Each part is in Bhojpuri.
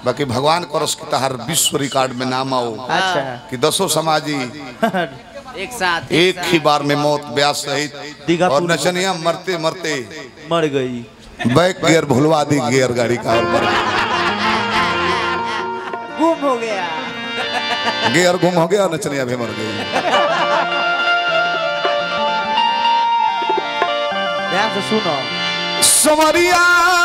बाकी भगवान करस की तहार विश्व रिकॉर्ड में नाम आओ। अच्छा कि 10 समाजी एक साथ एक ही बार में मौत ब्यास सहित और नचनिया मरते मरते मर गई। बैक गियर भुलवा दी गियर गाड़ी का और मर गुम हो गया। गियर गुम हो गया, नचनिया भी मर गई। ध्यान से सुनो। समरिया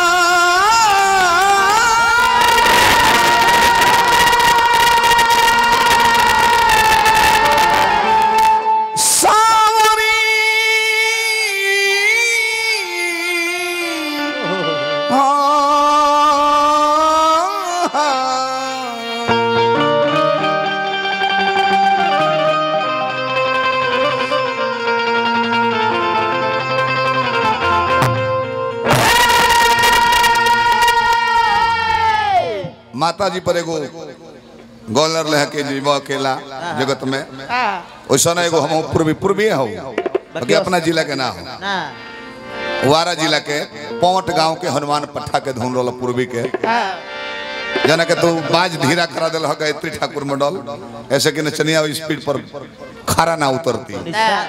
माता जी पर एगो गॉलर लहके जीवा अकेला जगत में वैसा ना एगो हम पूर्वी हो बाकी अपना जिला के ना हो। वारा जिला के पौट गांव के हनुमान पट्टा के धुन रोल पूर्वी के जना के तू बाज धीरा करा दिल गायत्री ठाकुर मंडल ऐसे कि नचनिया स्पीड पर खारा ना उतरती।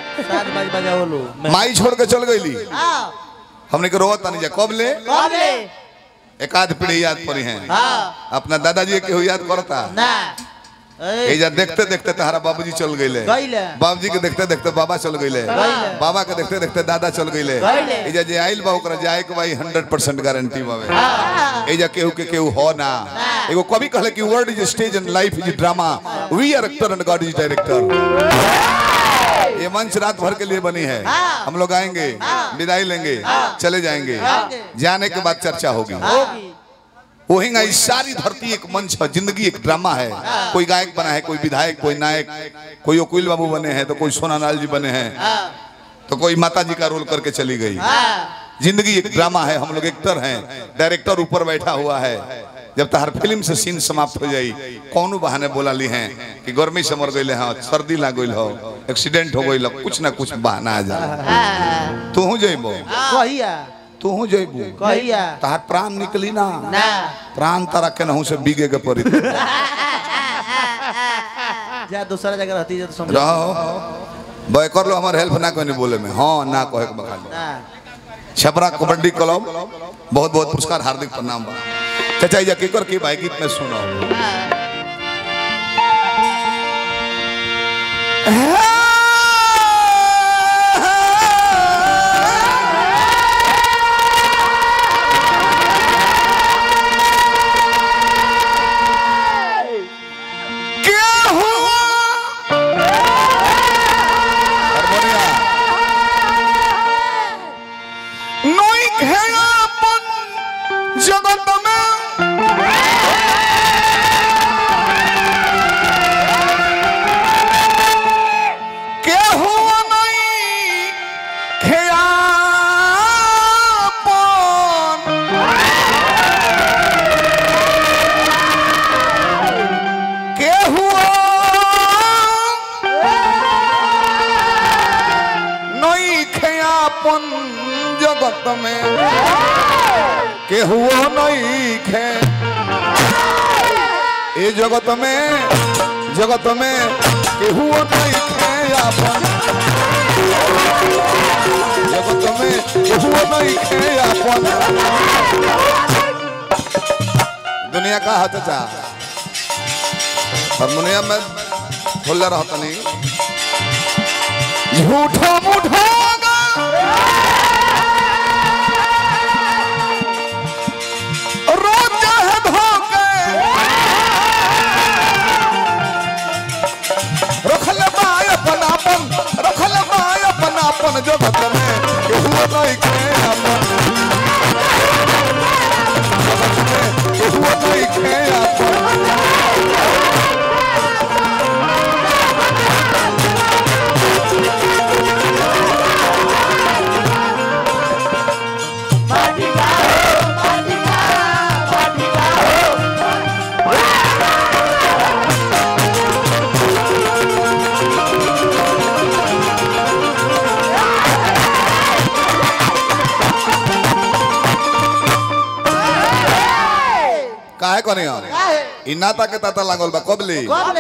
माई छोड़ के चल गई हमने के रोवत नहीं जा कब ले एक आध पीढ़ी याद पड़ी हैं। अपना दादाजी के याद करता एजा देखते देखते तारा बाबूजी चल गए, बाबूजी के देखते देखते बाबा चल गए, बाबा के देखते देखते दादा चल गए। एजा जे आइल बा ओकरा जाए के भाई 100% गारंटी बावे। एजा केहू के केहू हो ना। एगो कवि कहले कि world is stage and life is drama, we are actor and God is director. ये मंच रात भर के लिए बनी है। हम लोग आएंगे, विदाई लेंगे, चले जाएंगे, जाने के बाद चर्चा होगी। वहींगा इस सारी धरती एक मंच है, जिंदगी एक ड्रामा है। कोई गायक बना है, कोई विधायक, कोई नायक, कोई ओकील बाबू बने हैं, तो कोई सोनालाल जी बने हैं, तो कोई माता जी का रोल करके चली गई। जिंदगी एक ड्रामा है, हम लोग एक्टर हैं, डायरेक्टर ऊपर बैठा हुआ है। जब तहर फिल्म से सीन समाप्त हो जाई कौन बहाने बोला ली हैं कि गर्मी से मर गई हाँ, सर्दी लग गई हो, एक्सीडेंट हो गई, कुछ ना कुछ बहाना आ जाए। तू जेबो तू जेबू तहार प्राण निकली ना, प्राण तारा के नहू से बीगे के पड़ी जा दूसरा जगह रहती है तो समझ रहो। बय कर लो हमारे हेल्प ना कहने बोले में हाँ ना कहे के बखाली। छपरा कबड्डी क्लब बहुत बहुत पुरस्कार, हार्दिक प्रणाम बा। चाचा जा केकर की भाई गीत में सुनो। जगत में केहू नहीं खेयापन, केहू नहीं खेयापन जगत में केहू नहीं खे। ए जगत में केहू नहीं खे आपन, जगत में केहू नहीं खे आपन। दुनिया का हाथ चाचा हारमोनियम में खोल रहता नहीं झूठा मूठा जगत में केहू नहीं खे आपन, जगत में केहू नहीं खे आपन। करियो ई नाता के ताता लागल बा कबली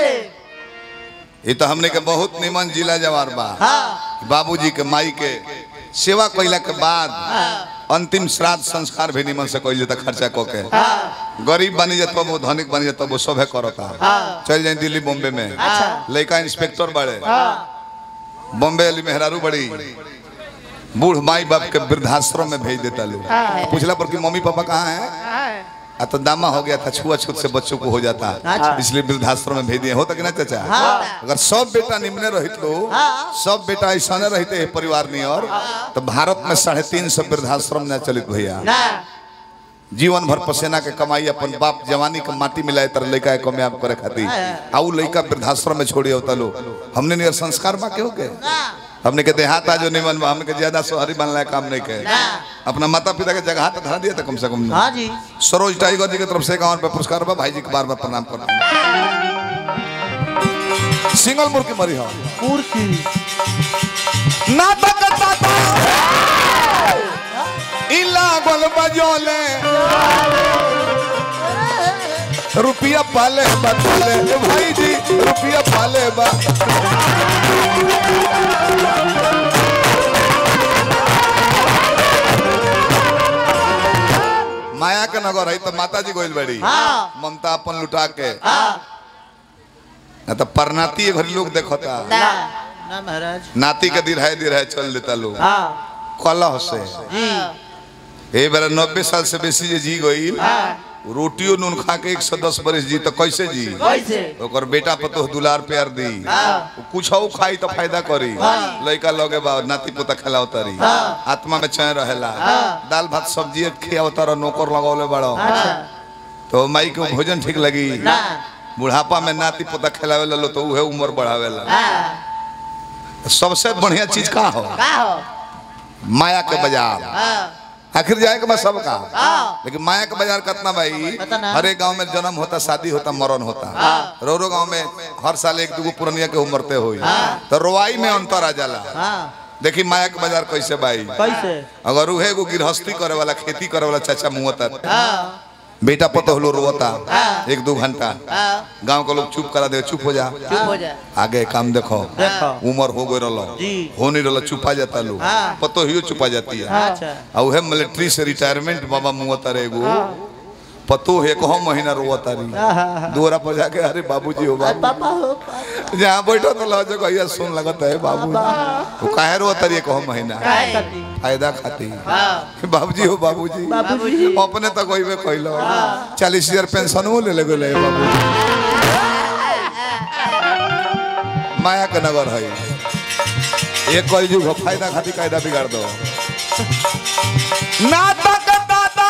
ये तो हमने के बहुत निमन जिला जवार बा बाबूजी के माई के सेवा कइला के बाद अंतिम श्राद्ध संस्कार भी निमन से कइल त खर्चा क के गरीब बनी जत वो धनिक बनी जत वो सभे करता चल जाए दिल्ली बॉम्बे में लड़का इंस्पेक्टर बड़े बॉम्बे वाली मेहरारू बड़ी बूढ़ माई बाप के वृद्धाश्रम में भेज देता लोग पूछला पर कि मम्मी पापा कहाँ है तो दामा हो गया था छुआछूत से बच्चों को हो जाता इसलिए वृद्धाश्रम में भेज दिए होता कि ना चाचा अगर सब बेटा निम्ने रहित लो सब बेटा ऐसा न रहते परिवार नहीं और तो भारत में 350 वृद्धाश्रम न चलित भैया जीवन भर पसेना के कमाई अपन बाप जवानी के माटी मिलाए तर लड़का कामयाब करे खातिर आउ लड़का वृद्धाश्रम में छोड़े होता लो हमने नहीं संस्कार बाकी हो गए हमने के देहात जो नहीं बनवा हमने के ज्यादा शहरी बनला काम नहीं के अपना माता पिता के जगह धरा दिया था कम से कम। हाँ जी सरोज टाइगर जी की तरफ से 51 पे पुरस्कार बा भाई जी के बार बार प्रणाम करता हूं। सिंगल मुर्की मरी हो मुर्की नाटक ताता इला गोल बजोले रुपया पाले बतले भाई जी रुपया पाले बा माया के नगर है तो माता जी गोइल बड़ी ममता अपन लुटा के तो परनाती घर लोग देखता ना महाराज नाती के दिरहाए चल देता लोग कलह से ए बार 90 साल से बेसी जी गई रोटियो नून खा के 110 बरस जी तो कैसे जी ओकर बेटा पतो दुलार प्यार दी कुछ खाई तो फायदा करी लड़का लगे बा नाती पोता खिलाओ तारी आत्मा में चैन रहेला दाल भात सब्जी खियावता रह नौकर लगौले बड़ो तो माई के भोजन ठीक लगी बुढ़ापा में नाती पोता खिलावे लो तो उहे उम्र बढ़ावेला सबसे बढ़िया चीज का हो माया के बाजार आखिर जाएगा मैं सबका लेकिन माया का बाजार कितना भाई हर एक गांव में जन्म होता शादी होता मरण होता रो गांव में हर साल एक दूगो पुरनिया के उमरते हुई तो रोवाई में अंतर आ जाला देखी माया के बाजार कैसे भाई कैसे अगर उहे एगो गृहस्थी करे वाला खेती करे वाला चाचा मुँहता बेटा पतो हलो रोता 1-2 घंटा गांव के लोग चुप करा दे चुप हो जा आगे काम देखो उम्र हो गई रलो हो नहीं रलो चुपा जाता लोग पतो ही चुपा जाती है और मिलिट्री से रिटायरमेंट बाबा मुँहता रहेगो पतो है कहो महीना रोता रही दोरा पर जाके अरे बाबूजी हो बाबू जहाँ बैठो तो लगे कहिया सुन लगता है बाबू वो काहे रोता रही कहो महीना फायदा खाती बाबूजी हो बाबूजी अपने तो कोई में कहलो 40,000 पेंशन वो ले ले बाबू माया का नगर है एक कल जुग फायदा खाती कायदा बिगाड़ दो नाता का दादा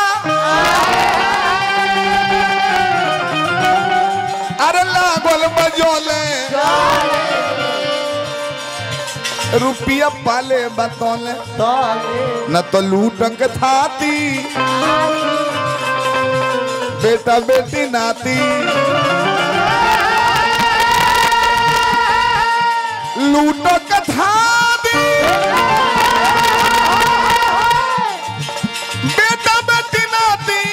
अरे लागल बजोले रुपया पाले बतौले न तो लूट के थाती बेटा बेटी नाती लूट के थाती बेटा बेटी नाती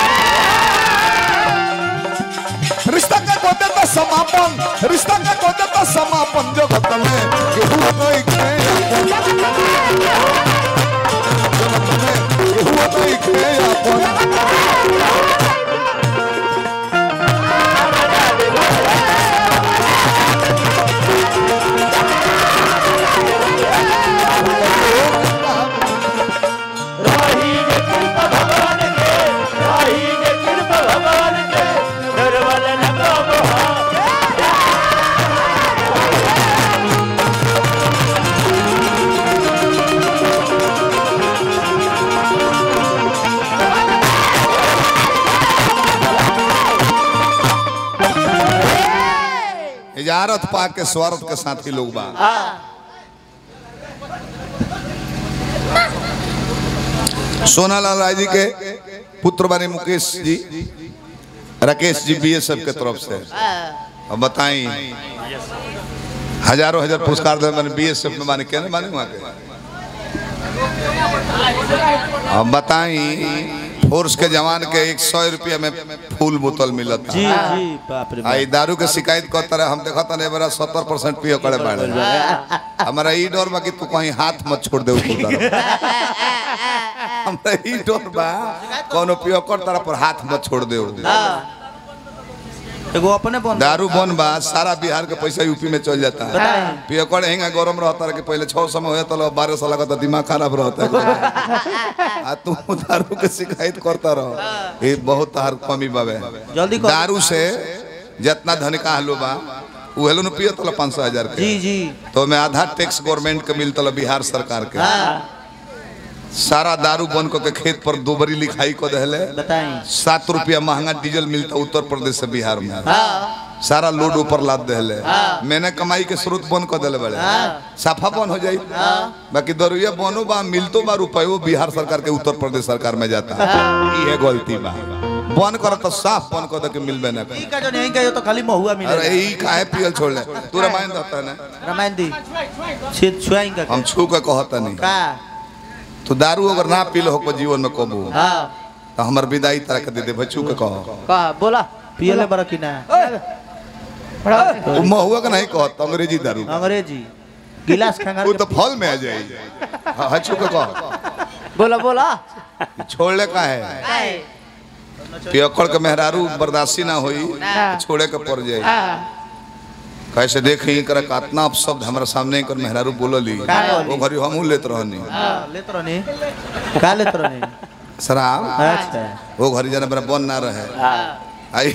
रिश्ता का कोते तो समापन रिश्ता का कोते तो समापन जो खत्म है केहू नहीं इजारत पाक के स्वार्थ के साथ ही लोग बा सोनालाल राय जी के पुत्र बने मुकेश जी राकेश जी बीएसएफ के तरफ से अब बताई हजारों हजार पुरस्कार दे मैंने बीएसएफ में माने क्या माने वहां के अब बताई फोर्स के जवान के 100 रुपया में फूल बोतल मिलता। जी जी बाप रे आई दारू के शिकायत करता रहे। हम देखा था बड़ा 70% पियो करे बाड़े। हमारा ई डर बा कि तू कहीं हाथ मत छोड़ दे हमरा ई डर बा कोनो पियो कर तरह पर हाथ मत छोड़ दे। एगो अपने बन दारू बन बा सारा बिहार के पैसा यूपी में चल जाता है। पियो कर हेंगा गरम रहता है कि पहले 6 समय होया तो 12 साल का दिमाग खराब रहता है। आ तू दारू के शिकायत करता रहो ये बहुत तार कमी बाबे। जल्दी कर। दारू से जितना धनिका हलो बा उ हेलो न पियो तो 500,000 के। जी जी तो मैं आधा टैक्स गवर्नमेंट के मिलता बिहार सरकार के। सारा दारू बन के खेत पर दोबरी लिखाई को दहले। बताएं 7 रुपया महंगा डीजल मिलता उत्तर प्रदेश से बिहार में। सारा लोड ऊपर लाद दहले। मैंने कमाई के स्रोत बंद कर दिले बड़े साफा बंद हो जाई। बाकी दरुया बनो बा मिलतो बा रुपयो बिहार सरकार के उत्तर प्रदेश सरकार में जाता। ये गलती बा बंद कर तो साफ बंद कर दे के मिलबे ना ई का जो नहीं का तो खाली महुआ मिले। अरे ई काहे पियल छोड़ ले तू रामायण रहता ना रामायण दी छेद छुआई का हम छू के कहता नहीं का तो दारू अगर ना पील हो जीवन में कबू हां तो हमर विदाई तरह के दे दे बच्चू के कहो का बोला पियले बड़ा कि ना वो महुआ का नहीं कहता अंग्रेजी दारू अंग्रेजी गिलास खंगार वो तो फल में आ जाई। हां हचू के कहो बोला बोला छोड़ले का है पियकड़ के मेहरारू बर्दाश्ती ना होई छोड़े के पड़ जाई। कैसे देखी कर कितना शब्द हमारे सामने कर मेहरारू बोलली वो घरी हमहू लेत रहनी लेत रहनी का लेत रहनी शराब। अच्छा वो घरी जाने बड़ा बन ना रहे आई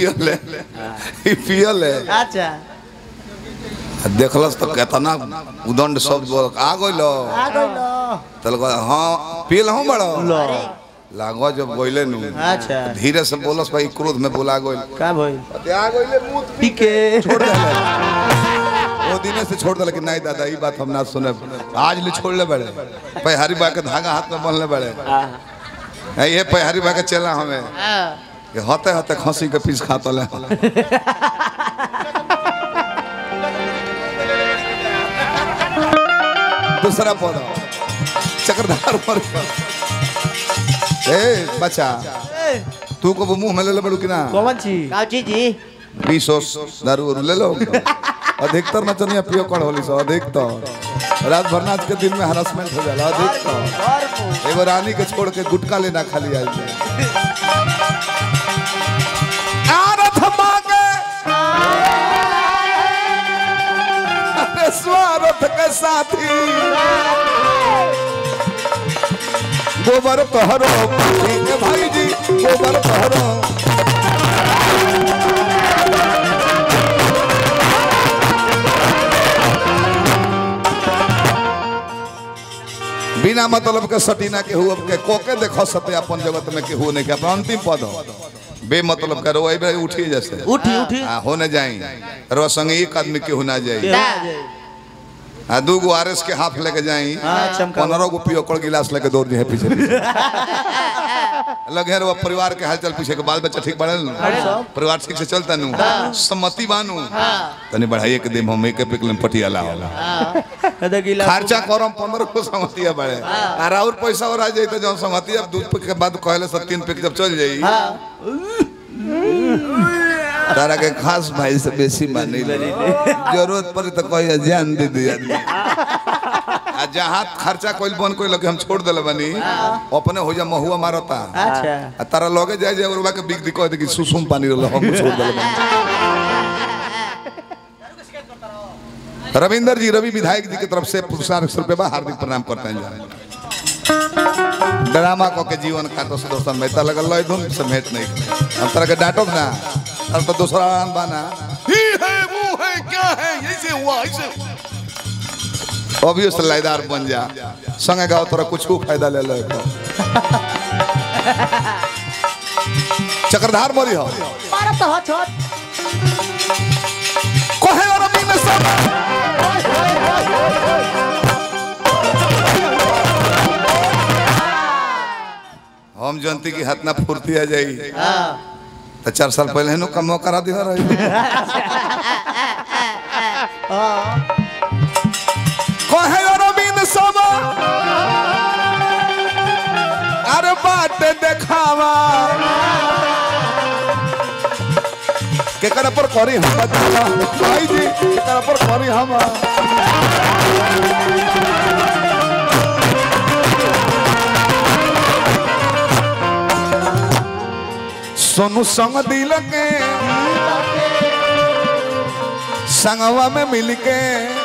पियल है। अच्छा देखलस तो कितना उदंड शब्द बोल आ गइलो तल हां पियल हूं बड़ो लागो जब बोले नु अच्छा धीरे से बोलस भाई क्रोध में बोला गइल का भइल आ गइले मुंह पी के छोड़ दे वो दिन से छोड़ दे लेकिन नहीं दादा ये बात हम ना सुने आज ले छोड़ ले बड़े पैहारी बा के धागा हाथ में बंधले बड़े ये पैहारी बा के चला हमें ये होते होते खसी के पीस खाता ले। दूसरा पौधा चक्रधार पर ए बच्चा तू को मुंह में ले ले बड़ू कि ना कौन ची काची जी 20 दारू ले लो। अधिकतर नचनिया पियो कड़ होली सो अधिकतर रात भर नाच के दिन में हरासमेंट हो जाला अधिकतर एगो रानी के छोड़ के गुटका लेना खाली आई आरथ मांगे स्वार्थ के साथी गोबर तोहरो भाई जी गोबर तोहरो बिना मतलब के सटीना के हुआ के कोके देखो सत्य अपन जगत में के हुआ नहीं के अपन अंतिम पद बे मतलब करो वही उठी जैसे उठी उठी होने जाई रो संग एक आदमी के होना जाई आ 2 गो आरएस के हाथ लेके जाई 15 गो पियोकड़ गिलास लेके दौड़ जे पीछे लगे वो परिवार के हालचाल पूछे के बाल बच्चा ठीक बढ़ल परिवार ठीक से चलता नु सम्मति बानू तनी बढ़ाइए के दिन हम एक पिकलम पटियाला होला खर्चा करम 15 को सम्मतिया बढ़े और और पैसा और आ जाई त जौन सम्मतिया 2 पिक के बाद कहले सब 3 पिक जब चल जाई तारा के खास भाई से बेसी मानी जरूरत पड़े तो कोई जान दे दे आदमी आ जहां खर्चा कोई बन कोई लगे हम छोड़ देले बनी अपने हो जा महुआ मारता। अच्छा आ तारा लगे जाए जे ओरवा के बिग दी कह दे कि सुसुम पानी रहल हम छोड़ देले बनी। रविंदर जी रवि विधायक जी की तरफ से पुरस्कार 100 रुपये हार्दिक प्रणाम करते हैं। ड्रामा को के जीवन काटो से दोस्तन में ता लगल लय धुन से भेंट नहीं हम तरह के डांटो ना अब तो दूसरा बाना ही है वो है क्या है ऐसे हुआ ऐसे ऑब्वियस लाइदार बन जा संगे गाओ तोरा कुछ फायदा ले ले चक्रधार मोरी हो मारा तो छोट कोहे और अभी में सब हम जनती की हाथ ना फुर्ती आ जाई तो 4 साल पहले नु कम करा दिया रही कोहे और अभी में सब अरे बात देखावा केकरा पर करी हम बतावा भाई जी केकरा पर करी हम सोनू संग दिल के संगवा में मिलके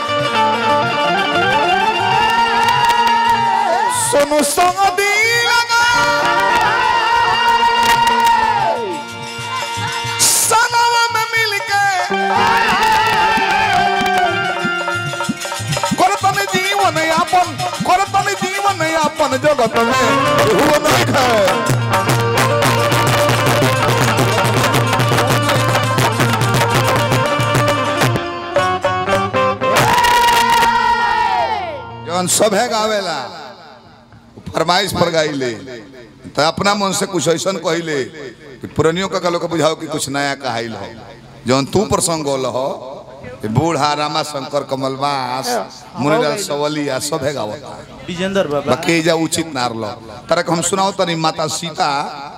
सोनू संग दिल संगवा में मिलके करतन जीवन यापन जगत में हुआ नहीं है सब है गावेला फरमाइश पर गाइले तो अपना मन से कुछ ऐसा कहले कि पुरानियों का लोग बुझाओ कि कुछ नया कहाइल हो जौन तू प्रसंग बोल हो बूढ़ा रामा शंकर कमलवास मुनिलाल सवलिया सब है गावता विजेंद्र बाबा बाकी जा उचित नार लो तरक हम सुनाओ तनी माता सीता